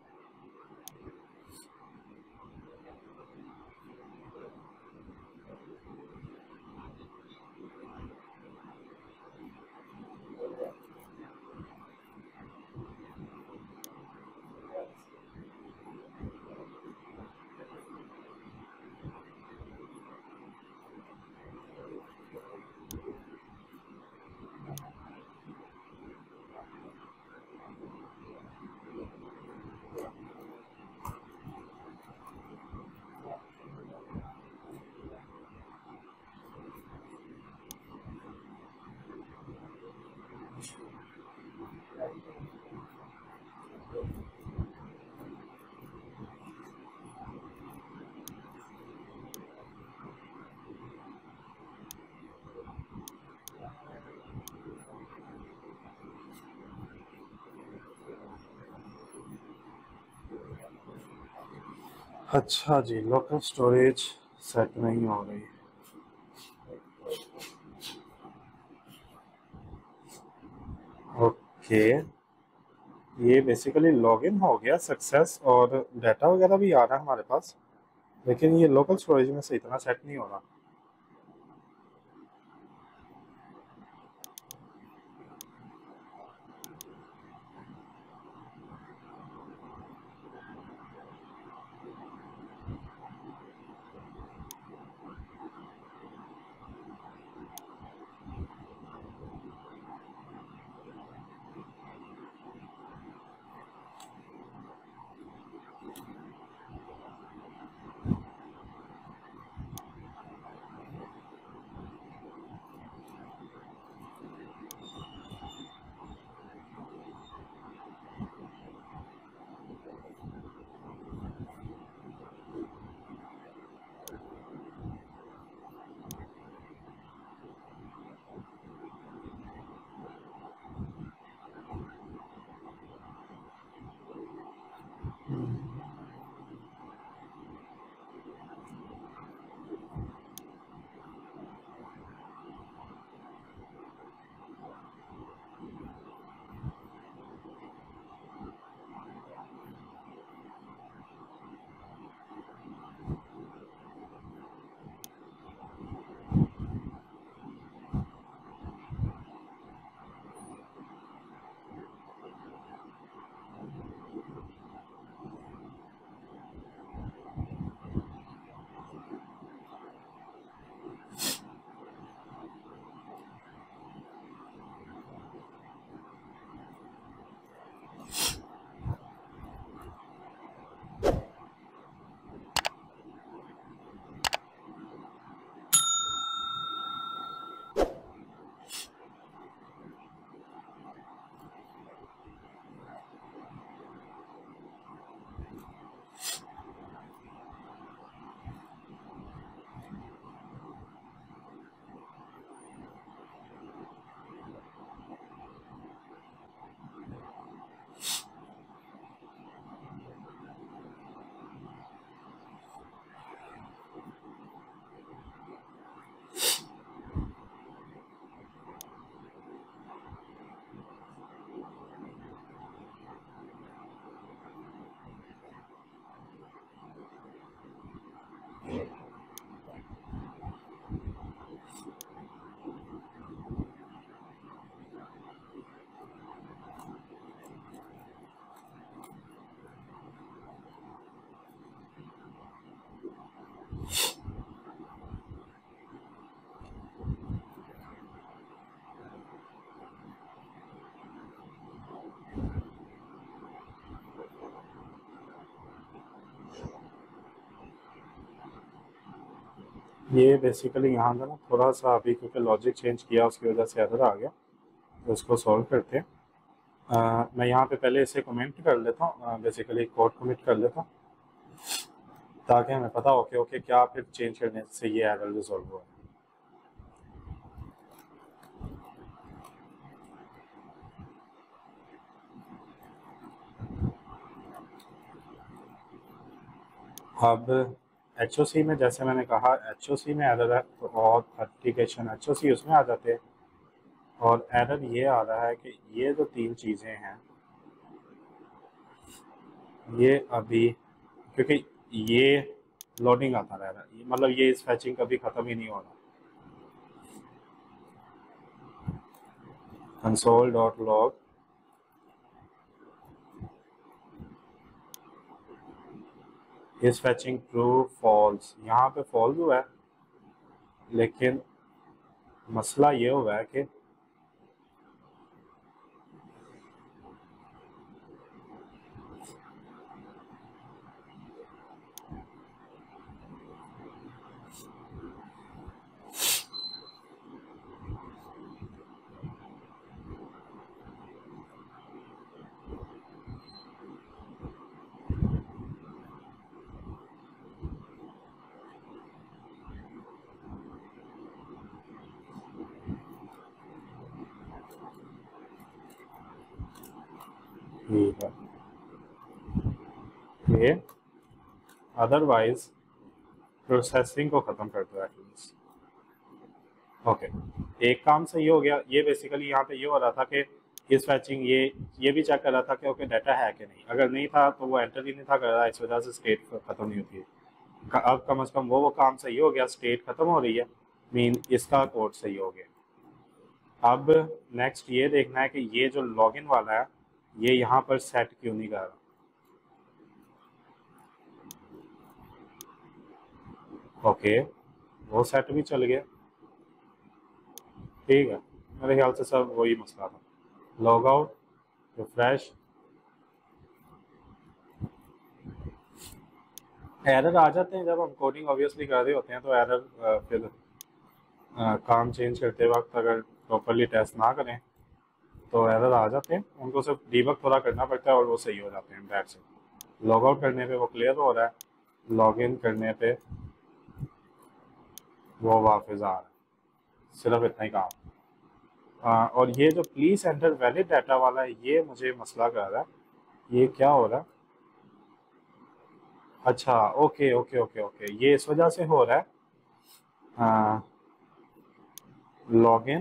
अच्छा जी, लोकल स्टोरेज सेट नहीं हो रही। ओके, ये बेसिकली लॉगिन हो गया सक्सेस, और डाटा वगैरह भी आ रहा है हमारे पास, लेकिन ये लोकल स्टोरेज में से इतना सेट नहीं हो रहा। ये बेसिकली यहाँ का ना थोड़ा सा अभी क्योंकि लॉजिक चेंज किया उसकी वजह से एरर आ गया, तो इसको सॉल्व करते हैं। मैं यहाँ पे पहले इसे कमेंट कर लेता हूँ, बेसिकली कोड कमिट कर लेता हूँ ताकि हमें पता हो कि ओके क्या फिर चेंज करने से ये एरर रिजॉल्व हुआ। अब HOC में जैसे मैंने कहा HOC में एरर है तो ऑथेंटिकेशन HOC उसमें आ जाते हैं, और एरर ये आ रहा है कि ये जो तीन चीज़ें हैं ये अभी क्योंकि ये लोडिंग आता रह रहा है, मतलब ये इस फैचिंग कभी ख़त्म ही नहीं हो रहा। console.log इस फैचिंग ट्रू फॉल्स, यहाँ पे फॉल्स हुआ है, लेकिन मसला ये हुआ है कि ठीक है ये अदरवाइज प्रोसेसिंग को ख़त्म कर दो एटलीस्ट। ओके, एक काम सही हो गया। ये बेसिकली यहाँ पे ये हो रहा था कि इस फैचिंग ये भी चेक कर रहा था कि ओके डाटा है कि नहीं, अगर नहीं था तो वो एंटर ही नहीं था कर रहा, इस वजह से स्टेट ख़त्म नहीं होती है। अब कम से कम वो काम सही हो गया, स्टेट ख़त्म हो रही है, मीन इसका कोड सही हो गया। अब नेक्स्ट ये देखना है कि ये जो लॉगिन वाला है ये यहाँ पर सेट क्यों नहीं कर रहा। ओके, वो सेट भी चल गया, ठीक है। मेरे ख्याल से सब वही मसला था। लॉग आउट, रिफ्रेश, एरर आ जाते हैं जब हम कोडिंग ऑब्वियसली कर रहे होते हैं, तो एरर फिर काम चेंज करते वक्त अगर प्रॉपरली टेस्ट ना करें तो एरर आ जाते हैं, उनको सिर्फ डीबग थोड़ा करना पड़ता है और वो सही हो जाते हैं। That's it. लॉग आउट करने पे वो क्लियर हो रहा है, लॉग इन करने पे वो वापस आ रहा है, सिर्फ इतना ही काम। और ये जो प्लीज एंटर वैलिड डाटा वाला है ये मुझे मसला कर रहा है, ये क्या हो रहा है। अच्छा, ओके ओके ओके ओके, ये इस वजह से हो रहा है। लॉग इन,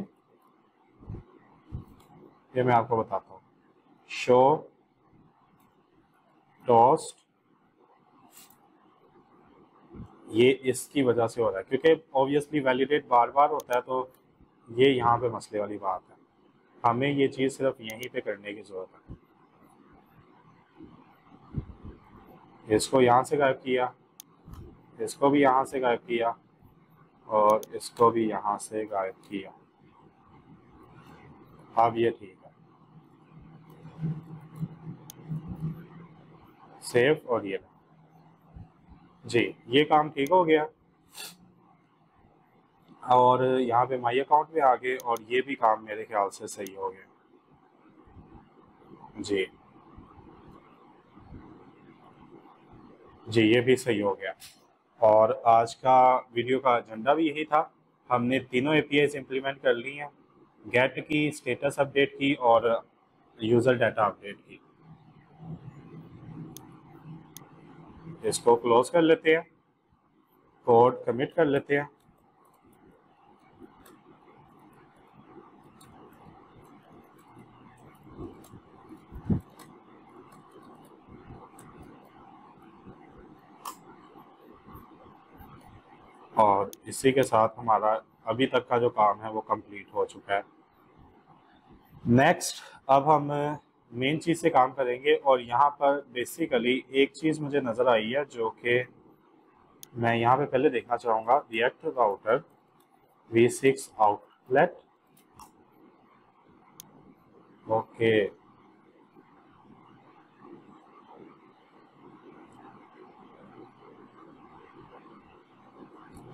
ये मैं आपको बताता हूँ। शो टोस्ट, ये इसकी वजह से हो रहा है क्योंकि ऑब्वियसली वैलिडेट बार बार होता है, तो ये यहाँ पे मसले वाली बात है। हमें ये चीज़ सिर्फ यहीं पे करने की ज़रूरत है। इसको यहाँ से गायब किया, इसको भी यहाँ से गायब किया, और इसको भी यहाँ से गायब किया। अब ये ठीक है, सेव, और ये जी, ये काम ठीक हो गया। और यहाँ पे माई अकाउंट पे आ गए और ये भी काम मेरे ख्याल से सही हो गया। जी जी, ये भी सही हो गया। और आज का वीडियो का एजेंडा भी यही था। हमने तीनों एपीआईज इंप्लीमेंट कर ली हैं, गेट की, स्टेटस अपडेट की, और यूज़र डाटा अपडेट की। इसको क्लोज कर लेते हैं, कोड कमिट कर लेते हैं। और इसी के साथ हमारा अभी तक का जो काम है वो कंप्लीट हो चुका है। नेक्स्ट अब हम मेन चीज़ से काम करेंगे, और यहाँ पर बेसिकली एक चीज़ मुझे नज़र आई है जो कि मैं यहाँ पे पहले देखना चाहूँगा। React router V6 outlet, okay.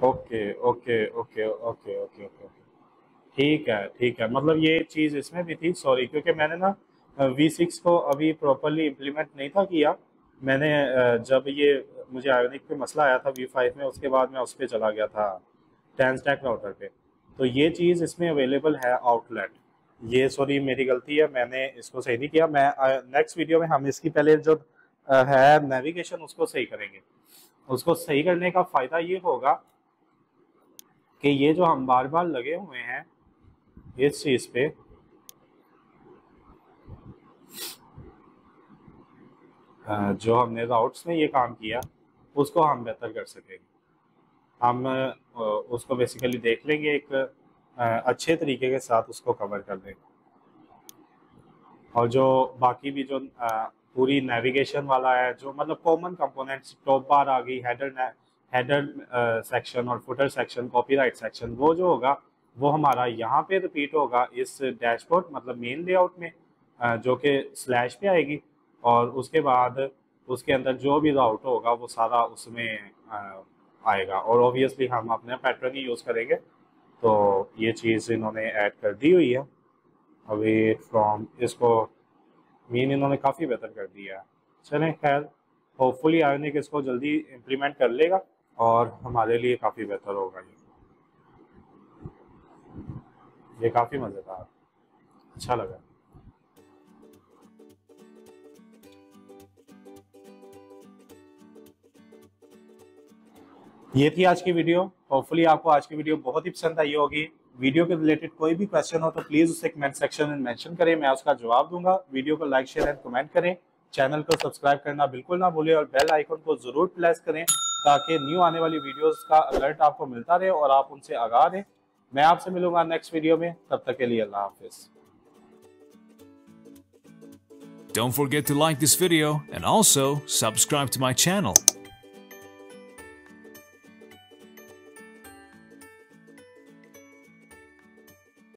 Okay okay okay okay okay okay, ठीक है, मतलब ये चीज़ इसमें भी थी, सॉरी, क्योंकि मैंने ना V6 को अभी प्रॉपरली इम्प्लीमेंट नहीं था किया। मैंने जब ये मुझे आयोनिक पे मसला आया था V5 में, उसके बाद मैं उस पर चला गया था 10 स्टैक राउटर पे। तो ये चीज़ इसमें अवेलेबल है आउटलेट। ये सॉरी मेरी गलती है, मैंने इसको सही नहीं किया। मैं नेक्स्ट वीडियो में हम इसकी पहले जो है नेविगेशन उसको सही करेंगे। उसको सही करने का फ़ायदा ये होगा कि ये जो हम बार बार लगे हुए हैं इस चीज़ पे, जो हमने राउट्स में ये काम किया उसको हम बेहतर कर सकेंगे। हम उसको बेसिकली देख लेंगे, एक अच्छे तरीके के साथ उसको कवर कर देंगे। और जो बाकी भी जो पूरी नेविगेशन वाला है, जो मतलब कॉमन कंपोनेंट्स, टॉप बार आ गई, हेडर सेक्शन और फुटर सेक्शन, कॉपीराइट सेक्शन, वो जो होगा वो हमारा यहाँ पे रिपीट होगा इस डैशबोर्ड मतलब मेन लेआउट में, जो कि स्लैश पे आएगी। और उसके बाद उसके अंदर जो भी राउट होगा वो सारा उसमें आएगा। और ऑब्वियसली हम अपने पैटर्न ही यूज़ करेंगे। तो ये चीज़ इन्होंने ऐड कर दी हुई है अवे फ्रॉम, इसको मीन इन्होंने काफ़ी बेहतर कर दिया है। चलें खैर, होपफुली आयोनिक इसको जल्दी इम्प्लीमेंट कर लेगा और हमारे लिए काफ़ी बेहतर होगा। ये काफ़ी मज़ेदार, अच्छा लगा। ये थी आज की वीडियो। होपफुली आपको आज की वीडियो बहुत ही पसंद आई होगी। वीडियो के रिलेटेड कोई भी क्वेश्चन हो तो प्लीज़ उसे कमेंट सेक्शन में मेंशन करें, मैं उसका जवाब दूंगा। वीडियो को लाइक शेयर एंड कमेंट करें। चैनल को सब्सक्राइब करना बिल्कुल ना भूलें और बेल आइकन को ज़रूर प्रेस करें ताकि न्यू आने वाली वीडियोज़ का अलर्ट आपको मिलता रहे और आप उनसे आगाह रहें। मैं आपसे मिलूंगा नेक्स्ट वीडियो में, तब तक के लिए अल्लाह हाफिज़। Don't forget to like this video and also subscribe to my channel.